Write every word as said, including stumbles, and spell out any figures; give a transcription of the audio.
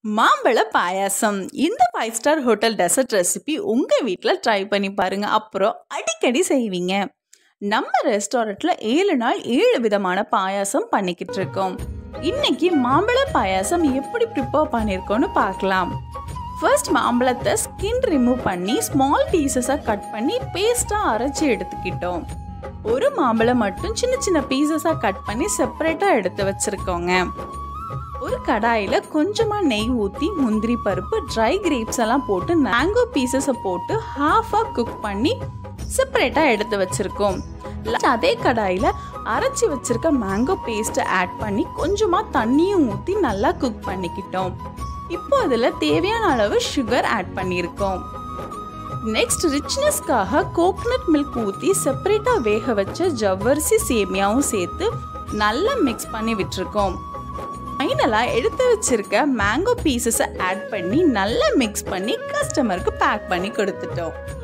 மாம்பழ பாயாசம். இந்த five star hotel dessert recipe உங்கள் வீட்டில் ட்ரை பண்ணி பாருங்க. அப்புறம் அடிக்கடி செய்வீங்க. நம்ம ரெஸ்டாரண்ட்ல ஏழு நாள் ஏழு விதமான பாயாசம் பண்ணிக்கிட்டு இருக்கோம். இன்னைக்கு மாம்பழ பாயாசம் எப்படி ப்ரிப்பேர் பண்ணியிருக்கோன்னு பார்க்கலாம். ஃபர்ஸ்ட் மாம்பழத்தை ஸ்கின் ரிமூவ் பண்ணி ஸ்மால் பீசஸாக கட் பண்ணி பேஸ்ட்டாக அரைச்சி எடுத்துக்கிட்டோம். ஒரு மாம்பழம் மட்டும் சின்ன சின்ன பீசஸாக கட் பண்ணி செப்பரேட்டாக எடுத்து வச்சுருக்கோங்க. ஒரு கடாயில் கொஞ்சமாக நெய் ஊற்றி முந்திரி பருப்பு, ட்ரை கிரேப்ஸ் எல்லாம் போட்டு மேங்கோ பீசஸை போட்டு ஹாஃபாக குக் பண்ணி செப்பரேட்டாக எடுத்து வச்சுருக்கோம். அதே கடாயில் அரைச்சி வச்சுருக்க மேங்கோ பேஸ்ட்டை ஆட் பண்ணி கொஞ்சமாக தண்ணியும் ஊற்றி நல்லா குக் பண்ணிக்கிட்டோம். இப்போ அதில் தேவையான அளவு சுகர் ஆட் பண்ணியிருக்கோம். நெக்ஸ்ட் ரிச்னஸ்க்காக கோகனட் மில்க் ஊற்றி செப்பரேட்டாக வேக வச்ச ஜவ்வரிசி சேமியாவும் சேர்த்து நல்லா மிக்ஸ் பண்ணி விட்டுருக்கோம். ஃபைனலாக எடுத்து வச்சிருக்க மேங்கோ பீசஸை ஆட் பண்ணி நல்லா மிக்ஸ் பண்ணி கஸ்டமருக்கு பேக் பண்ணி கொடுத்துட்டோம்.